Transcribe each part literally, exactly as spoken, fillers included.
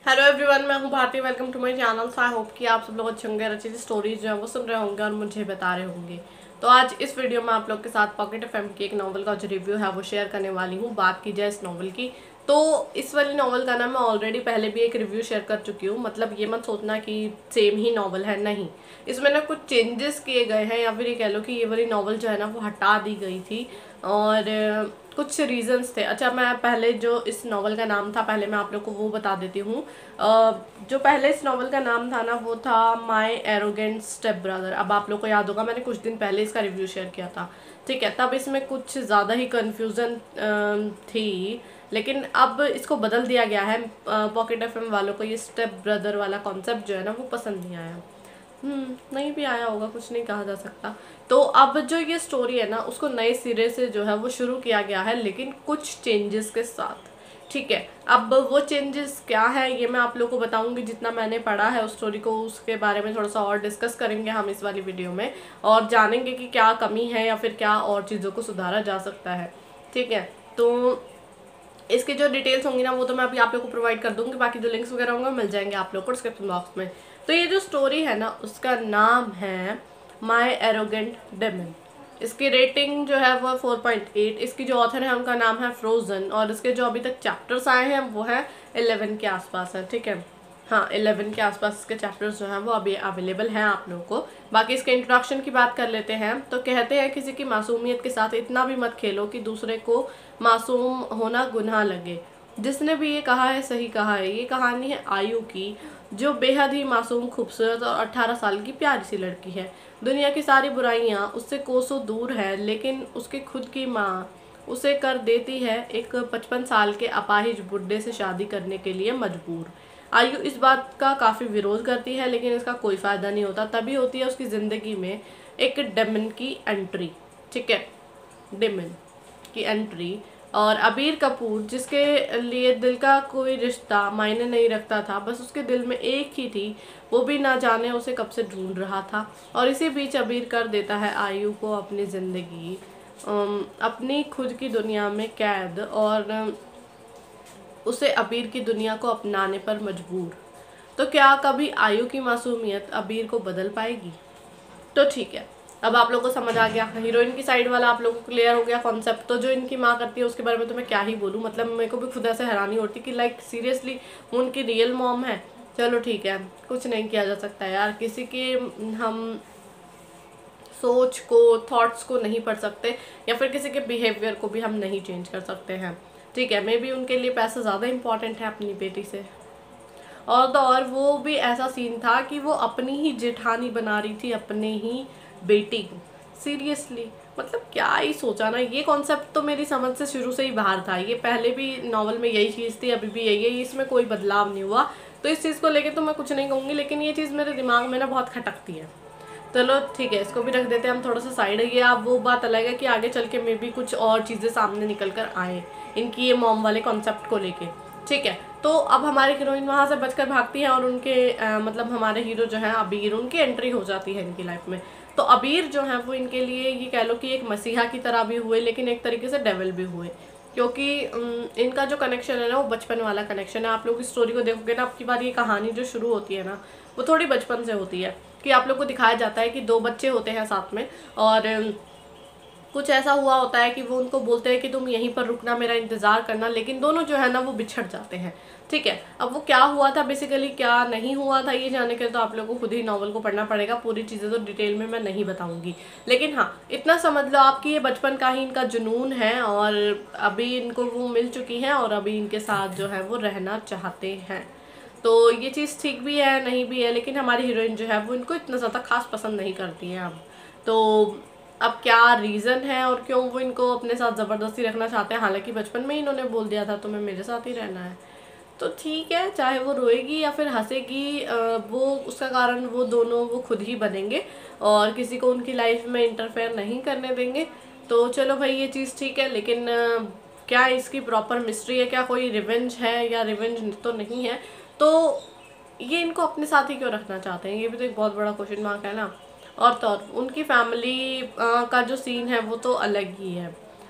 Hello everyone, मैं हूं Bharti. Welcome to my channel. I hope कि आप सब लोग अच्छे होंगे, अच्छी स्टोरीज जो है वो सुन रहे होंगे और मुझे बता रहे होंगे। तो आज इस वीडियो में आप लोग के साथ पॉकेट एफएम की एक नॉवल का जो रिव्यू है वो शेयर करने वाली हूँ। बात की जाए इस नॉवल की, तो इस वाली नॉवल का ना मैं ऑलरेडी पहले भी एक रिव्यू शेयर कर चुकी हूँ। मतलब ये मत सोचना कि सेम ही नॉवल है, नहीं। इसमें ना कुछ चेंजेस किए गए हैं, या फिर ये कह लो कि ये वाली नॉवल जो है ना वो हटा दी गई थी और कुछ रीजंस थे। अच्छा, मैं पहले जो इस नॉवल का नाम था पहले मैं आप लोग को वो बता देती हूँ। जो पहले इस नॉवल का नाम था ना वो था माई एरोगेंट स्टेप ब्रदर। अब आप लोग को याद होगा मैंने कुछ दिन पहले इसका रिव्यू शेयर किया था, ठीक है। तब इसमें कुछ ज़्यादा ही कन्फ्यूज़न थी, लेकिन अब इसको बदल दिया गया है। पॉकेट एफएम वालों को ये स्टेप ब्रदर वाला कॉन्सेप्ट जो है ना वो पसंद नहीं आया। हम्म नहीं भी आया होगा, कुछ नहीं कहा जा सकता। तो अब जो ये स्टोरी है ना उसको नए सिरे से जो है वो शुरू किया गया है, लेकिन कुछ चेंजेस के साथ, ठीक है। अब वो चेंजेस क्या है ये मैं आप लोगों को बताऊंगी। जितना मैंने पढ़ा है उस स्टोरी को, उसके बारे में थोड़ा सा और डिस्कस करेंगे हम इस वाली वीडियो में, और जानेंगे कि क्या कमी है या फिर क्या और चीज़ों को सुधारा जा सकता है, ठीक है। तो इसकी जो डिटेल्स होंगी ना वो तो मैं अभी आप लोग को प्रोवाइड कर दूंगी। बाकी जो लिंक्स वगैरह होंगे मिल जाएंगे आप लोग को डिस्क्रिप्शन बॉक्स में। तो ये जो स्टोरी है ना उसका नाम है माई एरोगेंट डेमन। इसकी रेटिंग जो है वो फोर पॉइंट एट। इसकी जो ऑथर है उनका नाम है फ्रोजन, और इसके जो अभी तक चैप्टर्स आए हैं वो है इलेवन के आसपास है, ठीक है। हाँ, इलेवन के आसपास इसके चैप्टर्स जो हैं वो अभी अवेलेबल हैं आप लोगों को। बाकी इसके इंट्रोडक्शन की बात कर लेते हैं। तो कहते हैं किसी की मासूमियत के साथ इतना भी मत खेलो कि दूसरे को मासूम होना गुनाह लगे। जिसने भी ये कहा है सही कहा है। ये कहानी है आयु की, जो बेहद ही मासूम, खूबसूरत और अट्ठारह साल की प्यारी सी लड़की है। दुनिया की सारी बुराइयां उससे कोसों दूर है, लेकिन उसकी खुद की माँ उसे कर देती है एक पचपन साल के अपाहिज बुड्ढे से शादी करने के लिए मजबूर। आयु इस बात का काफ़ी विरोध करती है, लेकिन इसका कोई फ़ायदा नहीं होता। तभी होती है उसकी ज़िंदगी में एक डेमन की एंट्री, ठीक है, डेमन की एंट्री। और अबीर कपूर, जिसके लिए दिल का कोई रिश्ता मायने नहीं रखता था, बस उसके दिल में एक ही थी, वो भी ना जाने उसे कब से ढूंढ रहा था। और इसी बीच अबीर कर देता है आयु को अपनी ज़िंदगी, अपनी खुद की दुनिया में कैद, और उसे अबीर की दुनिया को अपनाने पर मजबूर। तो क्या कभी आयु की मासूमियत अबीर को बदल पाएगी? तो ठीक है, अब आप लोगों को समझ आ गया। हीरोइन की साइड वाला आप लोगों को क्लियर हो गया कॉन्सेप्ट। तो जो इनकी माँ करती है उसके बारे में तो मैं क्या ही बोलूँ। मतलब मेरे को भी खुद ऐसे हैरानी होती कि लाइक सीरियसली वो उनकी रियल मॉम है। चलो ठीक है, कुछ नहीं किया जा सकता यार, किसी के हम सोच को, थॉट्स को नहीं पढ़ सकते, या फिर किसी के बिहेवियर को भी हम नहीं चेंज कर सकते हैं, ठीक है। मे बी उनके लिए पैसा ज़्यादा इंपॉर्टेंट है अपनी बेटी से। और तो और वो भी ऐसा सीन था कि वो अपनी ही जेठानी बना रही थी अपने ही बेटी को। सीरियसली, मतलब क्या ही सोचा ना। ये कॉन्सेप्ट तो मेरी समझ से शुरू से ही बाहर था। ये पहले भी नॉवल में यही चीज़ थी, अभी भी यही है, इसमें कोई बदलाव नहीं हुआ। तो इस चीज़ को लेके तो मैं कुछ नहीं कहूँगी, लेकिन ये चीज़ मेरे दिमाग में ना बहुत खटकती है। चलो ठीक है, इसको भी रख देते हैं हम थोड़ा सा साइड। ये अब वो बात अलग है कि आगे चल के मे भी कुछ और चीज़ें सामने निकल कर आए इनकी ये मॉम वाले कॉन्सेप्ट को लेके, ठीक है। तो अब हमारी हीरोइन वहाँ से बचकर भागती है, और उनके आ, मतलब हमारे हीरो जो है अबीर, उनकी एंट्री हो जाती है इनकी लाइफ में। तो अबीर जो है वो इनके लिए ये कह लो कि एक मसीहा की तरह भी हुए, लेकिन एक तरीके से डेविल भी हुए, क्योंकि इनका जो कनेक्शन है ना वो बचपन वाला कनेक्शन है। आप लोग इस स्टोरी को देखोगे ना, आपकी बार ये कहानी जो शुरू होती है ना वो थोड़ी बचपन से होती है, कि आप लोग को दिखाया जाता है कि दो बच्चे होते हैं साथ में, और कुछ ऐसा हुआ होता है कि वो उनको बोलते हैं कि तुम यहीं पर रुकना, मेरा इंतज़ार करना, लेकिन दोनों जो है ना वो बिछड़ जाते हैं, ठीक है। अब वो क्या हुआ था बेसिकली, क्या नहीं हुआ था, ये जानने के लिए तो आप लोगों को खुद ही नॉवल को पढ़ना पड़ेगा। पूरी चीज़ें तो डिटेल में मैं नहीं बताऊंगी, लेकिन हाँ इतना समझ लो आपकी ये बचपन का ही इनका जुनून है, और अभी इनको वो मिल चुकी हैं और अभी इनके साथ जो है वो रहना चाहते हैं। तो ये चीज़ ठीक भी है नहीं भी है, लेकिन हमारी हीरोइन जो है वो इनको इतना ज़्यादा खास पसंद नहीं करती है अब। तो अब क्या रीज़न है और क्यों वो इनको अपने साथ ज़बरदस्ती रखना चाहते हैं, हालांकि बचपन में ही इन्होंने बोल दिया था तुम्हें मेरे साथ ही रहना है। तो ठीक है, चाहे वो रोएगी या फिर हंसेगी, वो उसका कारण वो दोनों वो खुद ही बनेंगे, और किसी को उनकी लाइफ में इंटरफेयर नहीं करने देंगे। तो चलो भाई ये चीज़ ठीक है, लेकिन क्या इसकी प्रॉपर मिस्ट्री है, क्या कोई रिवेंज है या रिवेंज तो नहीं है? तो ये इनको अपने साथ ही क्यों रखना चाहते हैं, ये भी तो एक बहुत बड़ा क्वेश्चन मार्क है ना। और तो और उनकी फैमिली का जो सीन है वो तो अलग ही है।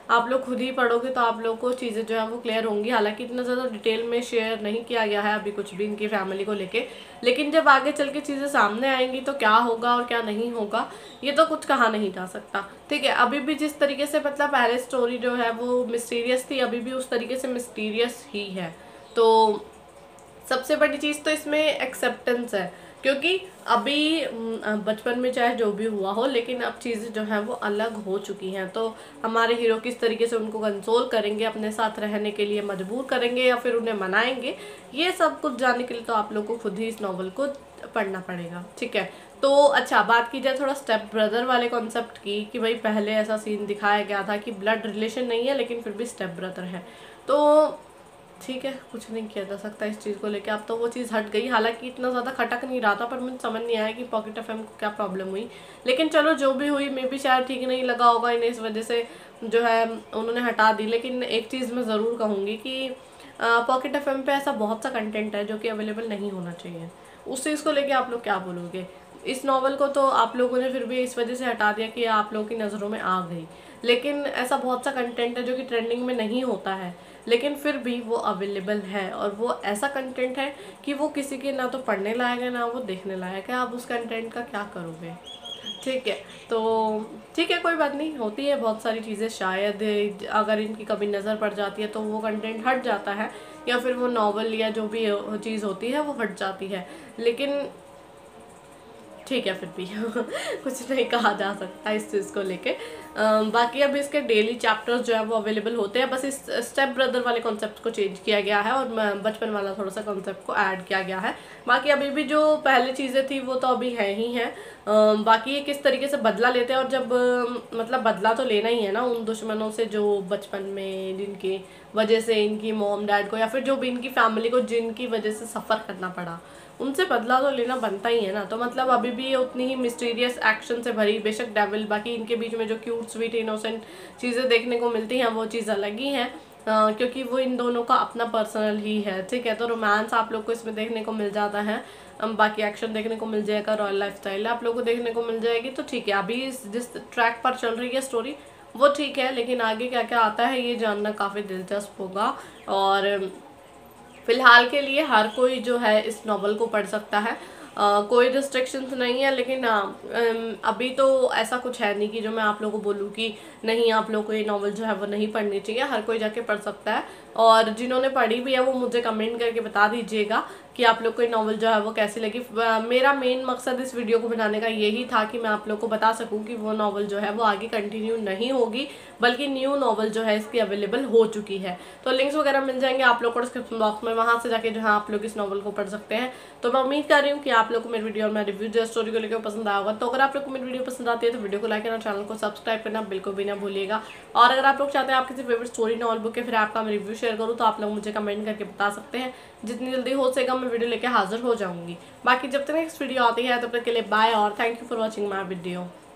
आप लोग खुद ही पढ़ोगे तो आप लोग को चीज़ें जो है वो क्लियर होंगी। हालांकि इतना ज़्यादा डिटेल में शेयर नहीं किया गया है अभी कुछ भी इनकी फैमिली को लेके, लेकिन जब आगे चल के चीज़ें सामने आएंगी तो क्या होगा और क्या नहीं होगा ये तो कुछ कहा नहीं जा सकता। ठीक है, अभी भी जिस तरीके से मतलब पहले स्टोरी जो है वो मिस्टीरियस थी, अभी भी उस तरीके से मिस्टीरियस ही है। तो सबसे बड़ी चीज़ तो इसमें एक्सेप्टेंस है, क्योंकि अभी बचपन में चाहे जो भी हुआ हो लेकिन अब चीज़ें जो हैं वो अलग हो चुकी हैं। तो हमारे हीरो किस तरीके से उनको कंसोल करेंगे, अपने साथ रहने के लिए मजबूर करेंगे या फिर उन्हें मनाएंगे, ये सब कुछ जानने के लिए तो आप लोग को खुद ही इस नॉवल को पढ़ना पड़ेगा। ठीक है, तो अच्छा बात की जाए थोड़ा स्टेप ब्रदर वाले कॉन्सेप्ट की, कि भाई पहले ऐसा सीन दिखाया गया था कि ब्लड रिलेशन नहीं है लेकिन फिर भी स्टेप ब्रदर है, तो ठीक है कुछ नहीं किया जा सकता इस चीज़ को लेके। अब तो वो चीज़ हट गई, हालांकि इतना ज़्यादा खटक नहीं रहा था, पर मुझे समझ नहीं आया कि पॉकेट एफएम को क्या प्रॉब्लम हुई। लेकिन चलो जो भी हुई, मे भी शायद ठीक नहीं लगा होगा इन्हें, इस वजह से जो है उन्होंने हटा दी। लेकिन एक चीज़ मैं ज़रूर कहूँगी कि पॉकेट एफएम पे ऐसा बहुत सा कंटेंट है जो कि अवेलेबल नहीं होना चाहिए। उस चीज़ को लेके आप लोग क्या बोलोगे? इस नॉवल को तो आप लोगों ने फिर भी इस वजह से हटा दिया कि आप लोगों की नज़रों में आ गई, लेकिन ऐसा बहुत सा कंटेंट है जो कि ट्रेंडिंग में नहीं होता है लेकिन फिर भी वो अवेलेबल है, और वो ऐसा कंटेंट है कि वो किसी के ना तो पढ़ने लायक है ना वो देखने लायक है। आप उस कंटेंट का क्या करोगे? ठीक है, तो ठीक है कोई बात नहीं, होती है बहुत सारी चीज़ें। शायद अगर इनकी कभी नज़र पड़ जाती है तो वो कंटेंट हट जाता है, या फिर वो नॉवल या जो भी चीज़ होती है वो हट जाती है, लेकिन ठीक है फिर भी कुछ नहीं कहा जा सकता इस चीज़ को लेके। बाकी अब इसके डेली चैप्टर्स जो है वो अवेलेबल होते हैं, बस इस स्टेप ब्रदर वाले कॉन्सेप्ट को चेंज किया गया है और बचपन वाला थोड़ा सा कॉन्सेप्ट को ऐड किया गया है। बाकी अभी भी जो पहले चीज़ें थी वो तो अभी है ही हैं। बाकी ये किस तरीके से बदला लेते हैं, और जब मतलब बदला तो लेना ही है ना उन दुश्मनों से जो बचपन में जिनकी वजह से इनकी मॉम डैड को या फिर जो भी इनकी फैमिली को जिनकी वजह से सफ़र करना पड़ा, उनसे बदला तो लेना बनता ही है ना। तो मतलब अभी भी उतनी ही मिस्टीरियस एक्शन से भरी, बेशक डेविल, बाकी इनके बीच में जो क्यूट स्वीट इनोसेंट चीज़ें देखने को मिलती हैं वो चीज़ अलग ही है, क्योंकि वो इन दोनों का अपना पर्सनल ही है। ठीक है, तो रोमांस आप लोग को इसमें देखने को मिल जाता है, बाकी एक्शन देखने को मिल जाएगा, रॉयल लाइफस्टाइल आप लोग को देखने को मिल जाएगी। तो ठीक है, अभी जिस ट्रैक पर चल रही है स्टोरी वो ठीक है, लेकिन आगे क्या क्या आता है ये जानना काफ़ी दिलचस्प होगा। और फिलहाल के लिए हर कोई जो है इस नॉवल को पढ़ सकता है, Uh, कोई रिस्ट्रिक्शंस नहीं है, लेकिन uh, अभी तो ऐसा कुछ है नहीं कि जो मैं आप लोगों को बोलूँ कि नहीं आप लोगों को ये नॉवल जो है वो नहीं पढ़नी चाहिए। हर कोई जाके पढ़ सकता है, और जिन्होंने पढ़ी भी है वो मुझे कमेंट करके बता दीजिएगा कि आप लोग को ये नॉवल जो है वो कैसी लगी। मेरा मेन मकसद इस वीडियो को बनाने का यही था कि मैं आप लोग को बता सकूं कि वो नॉवल जो है वो आगे कंटिन्यू नहीं होगी, बल्कि न्यू नॉवल जो है इसकी अवेलेबल हो चुकी है। तो लिंक्स वगैरह मिल जाएंगे आप लोग को डिस्क्रिप्शन बॉक्स में, वहाँ से जाके जो है आप लोग इस नॉवल को पढ़ सकते हैं। तो मैं उम्मीद कर रही हूँ कि आप लोग को मेरी वीडियो और मैं रिव्यू जो स्टोरी को लेकर पसंद आया होगा। तो अगर आप लोग को मेरी वीडियो पसंद आती है तो वीडियो को लाइक करना, चैनल को सब्सक्राइब करना बिल्कुल भी ना भूलिएगा। और अगर आप लोग चाहते हैं आप किसी फेवरेट स्टोरी नॉवल बुक के फिर आपका मैं रिव्यू शेयर करूँ तो आप लोग मुझे कमेंट करके बता सकते हैं, जितनी जल्दी हो सकेगा मैं वीडियो लेके हाजिर हो जाऊंगी। बाकी जब तक नेक्स्ट वीडियो आती है तब तक के लिए बाय, और thank you for watching my video.